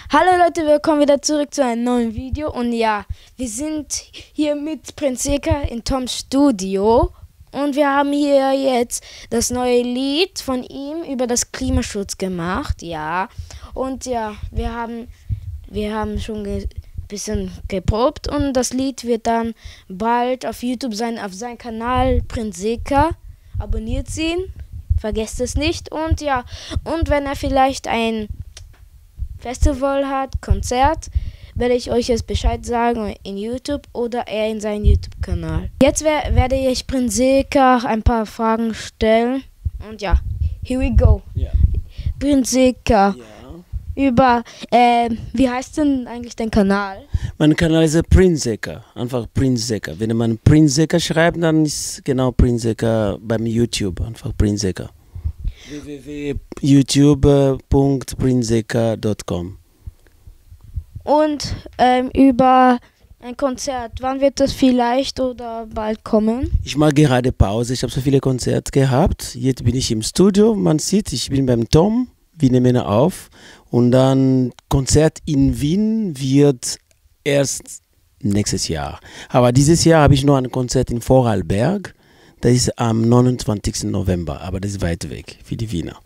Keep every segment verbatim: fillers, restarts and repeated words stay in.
Hallo Leute, willkommen wieder zurück zu einem neuen Video. Und ja, wir sind hier mit Prinz Seka in Toms Studio. Und wir haben hier jetzt das neue Lied von ihm über das Klimaschutz gemacht. Ja, und ja, wir haben, wir haben schon ein bisschen geprobt. Und das Lied wird dann bald auf YouTube sein, auf seinem Kanal Prinz Seka. Abonniert ihn, vergesst es nicht. Und ja, und wenn er vielleicht ein Festival hat, Konzert, werde ich euch jetzt Bescheid sagen in YouTube oder eher in seinem YouTube-Kanal. Jetzt wer werde ich Prinz Seka ein paar Fragen stellen. Und ja, here we go. Ja. Prinz Seka, Ja. über, äh, wie heißt denn eigentlich dein Kanal? Mein Kanal ist Prinz Seka, einfach Prinz Seka. Wenn man Prinz Seka schreibt, dann ist genau Prinz Seka beim YouTube, einfach Prinz Seka. w w w punkt youtube punkt prinz seka punkt com. Und ähm, über ein Konzert, wann wird das vielleicht oder bald kommen? Ich mache gerade Pause, ich habe so viele Konzerte gehabt. Jetzt bin ich im Studio, man sieht, ich bin beim Tom, wir nehmen auf. Und dann Konzert in Wien wird erst nächstes Jahr. Aber dieses Jahr habe ich noch ein Konzert in Vorarlberg. Das ist am neunundzwanzigsten November, aber das ist weit weg für die Wiener.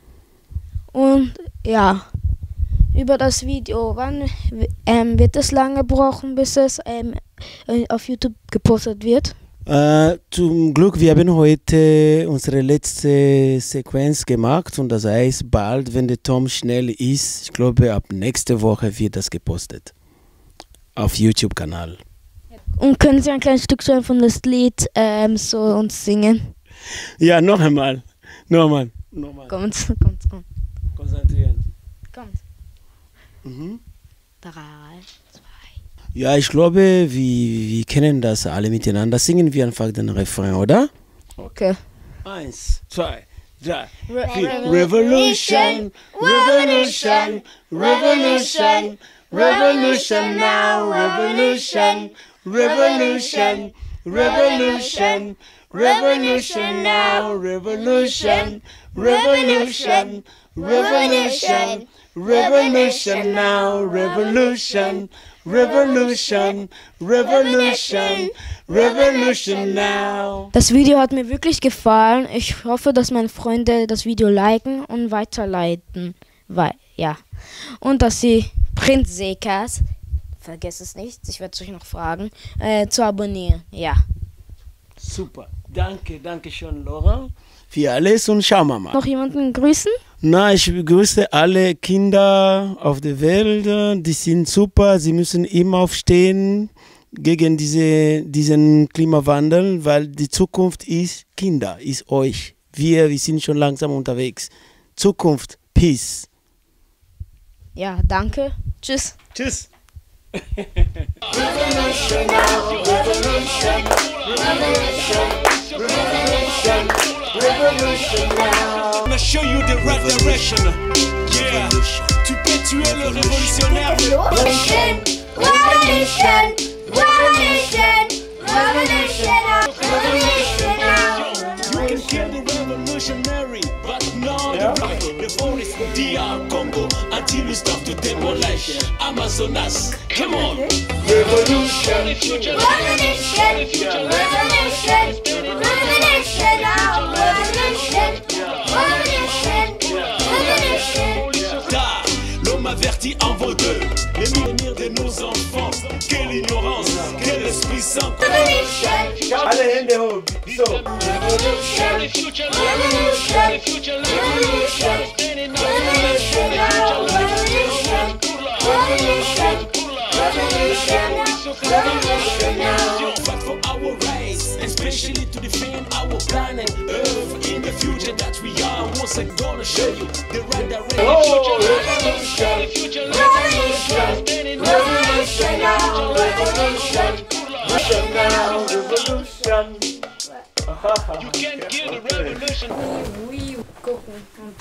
Und ja, über das Video, wann ähm, wird es lange brauchen, bis es ähm, auf YouTube gepostet wird? Äh, zum Glück, wir haben heute unsere letzte Sequenz gemacht und das heißt, bald, wenn der Tom schnell ist, ich glaube ab nächste Woche wird das gepostet. Auf YouTube-Kanal. Und können Sie ein kleines Stück von das Lied ähm, so uns singen? Ja, noch einmal. Noch einmal. Noch einmal. Kommt, kommt, kommt. Konzentrieren. Kommt. Mhm. Drei, zwei. Ja, ich glaube, wir, wir kennen das alle miteinander. Singen wir einfach den Refrain, oder? Okay. Eins, zwei, drei, Re vier. Revolution, Revolution, Revolution, Revolution now, Revolution, Revolution, Revolution, Revolution now, Revolution, Revolution, Revolution, Revolution now, Revolution, Revolution, Revolution, Revolution now. Das Video hat mir wirklich gefallen. Ich hoffe, dass meine Freunde das Video liken und weiterleiten. Weil, ja. Und dass sie Prinz Sekas, vergesst es nicht, ich werde es euch noch fragen, äh, zu abonnieren. Ja. Super, danke, danke schön, Laura, für alles und schauen wir mal. Noch jemanden grüßen? Na, ich begrüße alle Kinder auf der Welt, die sind super, sie müssen immer aufstehen gegen diese, diesen Klimawandel, weil die Zukunft ist Kinder, ist euch. Wir, wir sind schon langsam unterwegs. Zukunft, Peace. Ja, danke. Tschüss. Tschüss. Revolution now, revolution, revolution, revolution, revolution now. I'm gonna show you the right direction. Yeah, tu peux tuer le révolutionnaire. Revolution, revolution, revolution, revolution now, revolution now. You can kill the revolutionary, but not the right. The forest, D R Congo, until we stop to demolish Amazonas. Come on. Revolution, revolution, revolution, revolution now, revolution, revolution, revolution. Da, l'homme averti en vaut deux. Les millénaires de nos enfants. Quelle ignorance, quel esprit sans. Revolution, Alle Hände hoch. So. revolution, revolution, revolution, revolution now, revolution, revolution, revolution, revolution now. Fight for our rights, especially to defend our planet Earth. In the future that we are, once I'm gonna show you the right direction. Revolution, revolution, revolution now, revolution, revolution now, revolution. You can't kill the revolution. Oui, gucken.